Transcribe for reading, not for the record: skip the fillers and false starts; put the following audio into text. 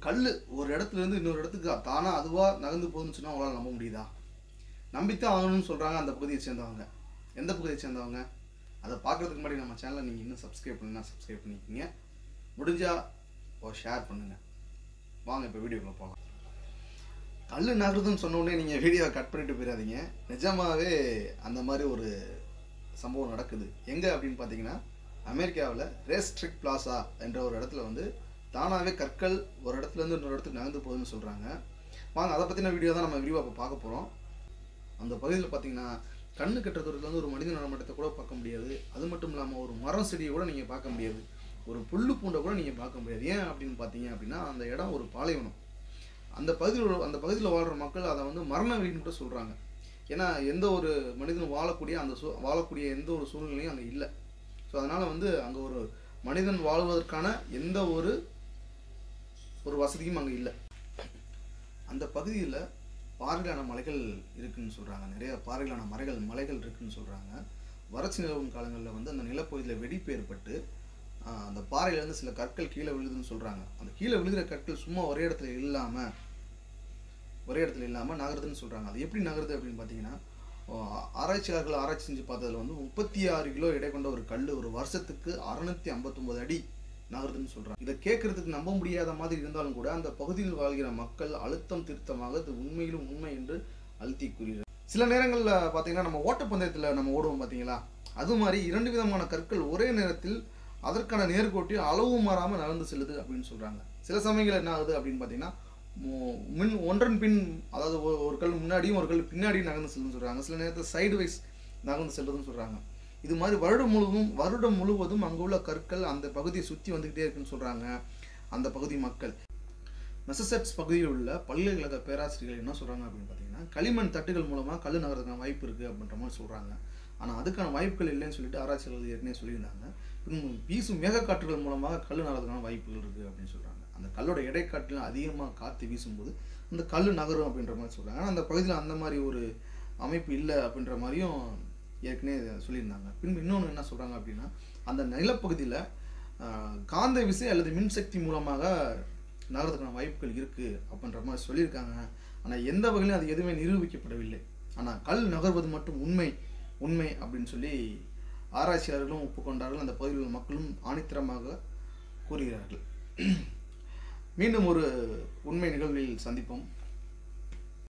கல் ஒரு இடத்துல இருந்து இன்னொரு இடத்துக்கு தானா அதுவா நகர்ந்து போகுதுன்னு சொன்னா உங்களால நம்ப முடியுதா? நம்பித்தான் ஆகணும்னு சொல்றாங்க அந்த பகுதியை சேர்ந்தவங்க. எந்த பகுதியை சேர்ந்தவங்க? அதை பார்க்கறதுக்கு முன்னாடி நம்ம சேனலை நீங்க இன்னும் சப்ஸ்கிரைப் பண்ணலனா சப்ஸ்கிரைப் பண்ணிக்கங்க. முடிஞ்சா ஷேர் பண்ணுங்க. வாங்க இப்போ வீடியோக்குள்ள போகலாம். கல் நகருதுன்னு சொன்ன உடனே நீங்கள் வீடியோவை கட் பண்ணிட்டு போயிடாதீங்க. நிஜமாவே அந்த மாதிரி ஒரு சம்பவம் நடக்குது. எங்கே அப்படின்னு பார்த்தீங்கன்னா, அமெரிக்காவில் ரேஸ்ட்ரிக் பிளாசா என்ற ஒரு இடத்துல வந்து தானாகவே கற்கள் ஒரு இடத்துலேருந்து இன்னொரு இடத்துக்கு நகர்ந்து போகுதுன்னு சொல்கிறாங்க. வாங்க அதை பற்றின வீடியோ தான் நம்ம விரிவாக இப்போ பார்க்க போகிறோம். அந்த பகுதியில் பார்த்தீங்கன்னா கண்ணு கட்டுற தூரத்தில் வந்து ஒரு மனித நடமாட்டத்தை கூட பார்க்க முடியாது. அது மட்டும் இல்லாமல் ஒரு மரம் செடியை கூட நீங்கள் பார்க்க முடியாது. ஒரு புல்லு பூண்டை கூட நீங்கள் பார்க்க முடியாது. ஏன் அப்படின்னு பார்த்தீங்க அப்படின்னா அந்த இடம் ஒரு பாலைவனம். அந்த பகுதியில் வாழ்கிற மக்கள் அதை வந்து மரண வெளின்னு கூட சொல்கிறாங்க. ஏன்னா எந்த ஒரு மனிதனும் வாழக்கூடிய எந்த ஒரு சூழ்நிலையும் அங்கே இல்லை. ஸோ அதனால் வந்து அங்கே ஒரு மனிதன் வாழ்வதற்கான எந்த ஒரு வசதியும் அங்கே இல்லை. அந்த பகுதியில் பாறைகளான மலைகள் இருக்குதுன்னு சொல்கிறாங்க. நிறைய பாறைகளான மலைகள் இருக்குதுன்னு சொல்கிறாங்க. வறட்சி நிலவும் காலங்களில் வந்து அந்த நிலப்பகுதியில் வெடிப்பு ஏற்பட்டு அந்த பாறையிலேருந்து சில கற்கள் கீழே விழுதுன்னு சொல்கிறாங்க. அந்த கீழே விழுகிற கற்கள் சும்மா ஒரே இடத்துல இல்லாமல் நகருதுன்னு சொல்கிறாங்க. அது எப்படி நகருது அப்படின்னு பார்த்தீங்கன்னா, ஆராய்ச்சியாளர்கள் ஆராய்ச்சி செஞ்சு பார்த்ததில் வந்து 36 கிலோ எடை கொண்ட ஒரு கல் ஒரு வருஷத்துக்கு 659 அடி நகருதுன்னு சொல்கிறாங்க. இதை கேட்கறதுக்கு நம்ப முடியாத மாதிரி இருந்தாலும் கூட அந்த பகுதியில் வாழ்கிற மக்கள் அழுத்தம் திருத்தமாக இது உண்மையிலும் உண்மை என்று அழுத்தி கூறுகிறார். சில நேரங்களில் பார்த்தீங்கன்னா நம்ம ஓட்டப்பந்தயத்தில் நம்ம ஓடுவோம் பார்த்தீங்களா, அது மாதிரி 2 விதமான கற்கள் ஒரே நேரத்தில் அதற்கான நேர்கோட்டில் அளவு மாறாமல் நகர்ந்து செல்லுது அப்படின்னு சொல்கிறாங்க. சில சமயங்கள் என்ன ஆகுது அப்படின்னு பார்த்தீங்கன்னா, ஒன்றன் பின், அதாவது ஒரு கல் முன்னாடியும் ஒரு கல் பின்னாடியும் நகர்ந்து செல்லுன்னு சொல்கிறாங்க. சில நேரத்தில் சைடு வைஸ் நகர்ந்து செல்லுதுன்னு சொல்கிறாங்க. இது மாதிரி வருடம் முழுவதும் அங்கே உள்ள கற்கள் அந்த பகுதியை சுற்றி வந்துக்கிட்டே இருக்குன்னு சொல்கிறாங்க அந்த பகுதி மக்கள். மெசசெட்ஸ் பகுதியில் உள்ள பல்கலைக்கழக பேராசிரியர்கள் என்ன சொல்கிறாங்க அப்படின்னு பார்த்தீங்கன்னா, களிமண் தட்டுகள் மூலமாக கல் நகர்றதுக்கான வாய்ப்பு இருக்குது அப்படின்ற மாதிரி சொல்கிறாங்க. ஆனால் அதுக்கான வாய்ப்புகள் இல்லைன்னு சொல்லிட்டு ஆராய்ச்சியாளர்கள் ஏற்கனவே சொல்லியிருந்தாங்க. வீசும் மேகக்காற்றுகள் மூலமாக கல் நகர்றதுக்கான வாய்ப்புகள் இருக்குது அப்படின்னு சொல்கிறாங்க. அந்த கல்லோட இடைக்காற்றிலும் அதிகமாக காற்று வீசும்போது அந்த கல் நகரும் அப்படின்ற மாதிரி சொல்கிறாங்க. ஆனால் அந்த பகுதியில் அந்த மாதிரி ஒரு அமைப்பு இல்லை அப்படின்ற மாதிரியும் ஏற்கனவே சொல்லியிருந்தாங்க. பின்பு இன்னொன்று என்ன சொல்கிறாங்க அப்படின்னா, அந்த நிலப்பகுதியில் காந்த விசை அல்லது மின்சக்தி மூலமாக நகரத்துக்கான வாய்ப்புகள் இருக்குது அப்படின்ற மாதிரி சொல்லியிருக்காங்க. ஆனால் எந்த வகையிலும் அது எதுவுமே நிரூபிக்கப்படவில்லை. ஆனால் கல் நகர்வது மட்டும் உண்மை அப்படின்னு சொல்லி ஆராய்ச்சியாளர்களும் ஒப்புக்கொண்டார்கள். அந்த பகுதியில் உள்ள மக்களும் ஆணித்தரமாக கூறுகிறார்கள். மீண்டும் ஒரு உண்மை நிகழ்வில் சந்திப்போம்.